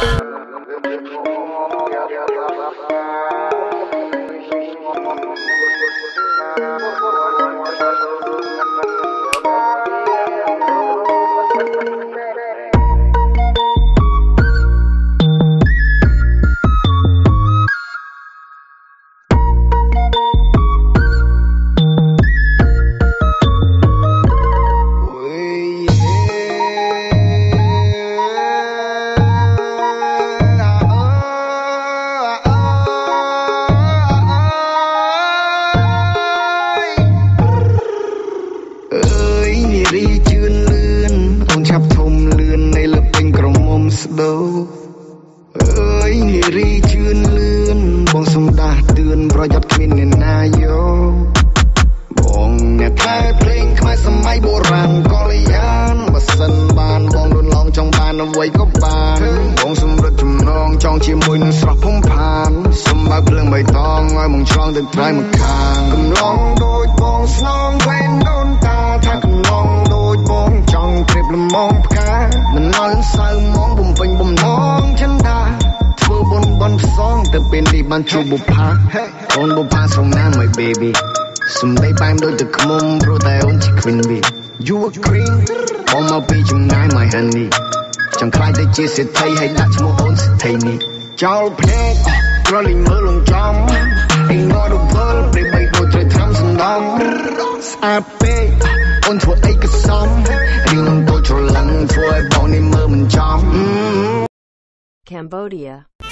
ban chu buផាអូនបុផាស្រងណាម my baby សំដីបែមដូចទឹកខ្មុំព្រោះតែអូនជា queen bee you a queen បងមកពីចម្ងាយ my honey ចង់ខ្លាចទៅជាសេដ្ឋីហើយដាក់ឈ្មោះអូនសេដ្ឋីនេះចោលភ្នែកក្រលីមើលលងចំអីងល់ទៅវល់ពេលបីដូចត្រូវធ្វើសំដងស្អាតពេកអូនធ្វើអីក៏សមរឿងទៅច្រឡឹងធ្វើឲ្យបងនេះមើលមិនចំ Cambodia